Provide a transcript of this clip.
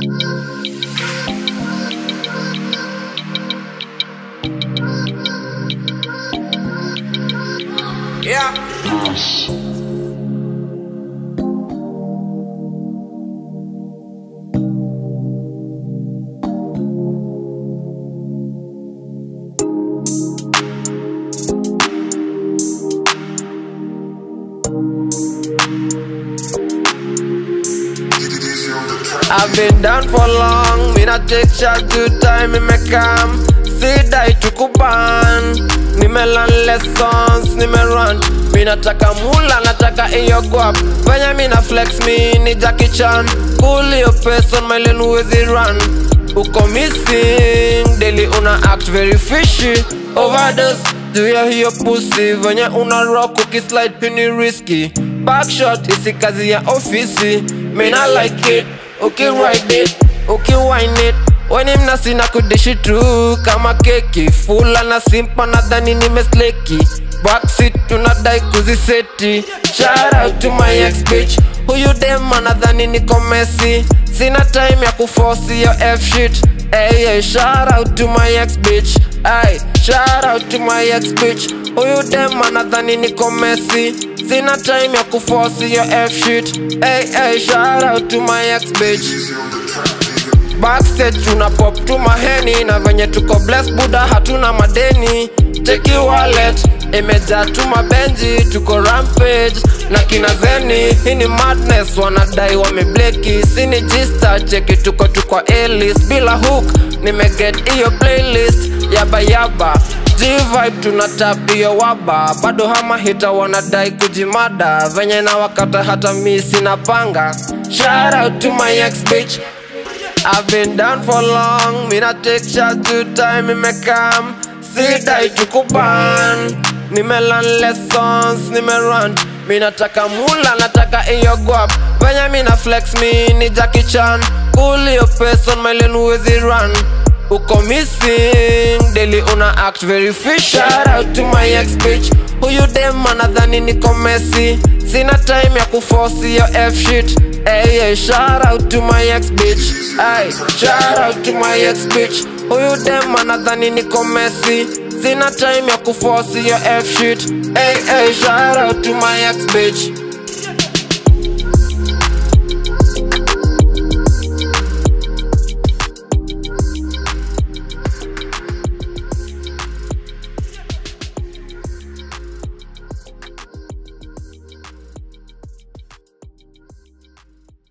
Yeah. I've been down for long, me not take shot to time in my camp. See die to kuban, ni me learn lessons, ni me run. Me nataka mula, nataka iyo guap. Vanya me na flex me, ni Jackie Chan. Cool your pace on my lane, wezi run. Uko missing, daily una act very fishy. Overdose, do you hear pussy? Vanya una rock, cookie slide, penny risky. Back shot, isi kazi ya ofisi. Me not like it. Okay, ride it, okay, wine it. When him nasi na kudishi true kama keki. Fula na simpa nadhani nimesleki. Backseat tunadai kuziseti. Shout out to my ex bitch. Huyu dem anadhani niko messy. Sina time ya kuforce your F shit. Hey, hey, shout out to my ex bitch. Ay, shout out to my ex bitch. Huyu dem anadhani niko messy. Sina time ya kuforce your F shit. Hey, hey, shout out to my ex bitch. Backstage tuna pop tu maheni. Na venye tuko blessed buda hatuna madeni. Take your wallet, imejaa tu mabenji. Tuko rampage, na kina Zenny. Hii ni madness, wanadai wamebleki. Sini Gstr, cheki tuko A-list. Bila hook, nimeget iyo playlist. Yaba yaba, G-vibe tunatap iyo waba. Bado hama hita wanadai kujimada. Venye na wakata hata mi sina panga. Shout out to my ex bitch. I've been down for long, me not take shot to time in my camp. See die to kuban, ni me learn lessons, ni me run. Me nataka mula, nataka iyo guap. Vanya me na flex me, ni Jackie Chan. Cool your pace on my lane, wezi run. Uko missing, daily una act very fish. Shout out to my ex bitch. Huyu dem anadhani niko messy. Sina time ya kuforce your F shit. Hey, hey, shout out to my ex bitch. Ay, shout out to my ex bitch. Huyu dem anadhani niko messy. Sina time ya kuforce your F shit. Hey, hey, shout out to my ex bitch.